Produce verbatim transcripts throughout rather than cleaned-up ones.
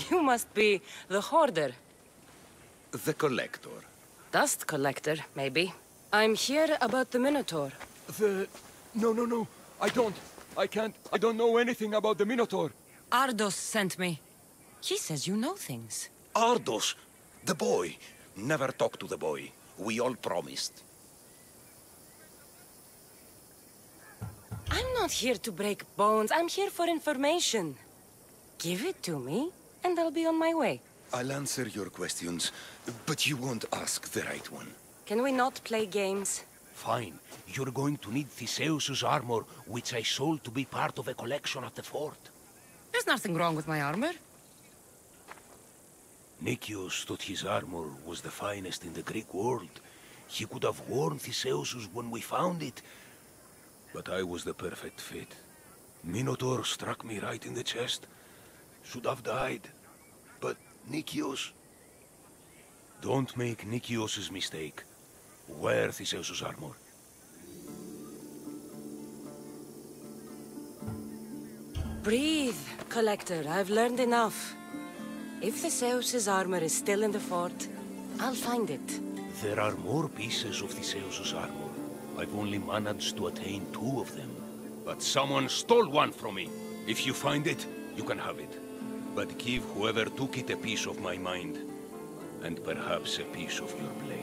You must be the hoarder. The collector. Dust collector, maybe. I'm here about the Minotaur. The... No, no, no. I don't. I can't. I don't know anything about the Minotaur. Ardos sent me. He says you know things. Ardos! The boy! Never talk to the boy. We all promised. I'm not here to break bones. I'm here for information. Give it to me, and I'll be on my way. I'll answer your questions, but you won't ask the right one. Can we not play games? Fine. You're going to need Theseus's armor, which I sold to be part of a collection at the fort. There's nothing wrong with my armor. Nicias thought his armor was the finest in the Greek world. He could have worn Theseus's when we found it. But I was the perfect fit. Minotaur struck me right in the chest. Should have died. But Nicias... Don't make Nicias's mistake. Wear Theseus's armor. Breathe, Collector. I've learned enough. If Theseus's armor is still in the fort, I'll find it. There are more pieces of Theseus's armor. I've only managed to attain two of them. But someone stole one from me. If you find it, you can have it. But give whoever took it a piece of my mind. And perhaps a piece of your blade.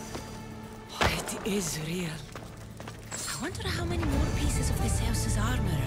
Is real. I wonder how many more pieces of Theseus's armor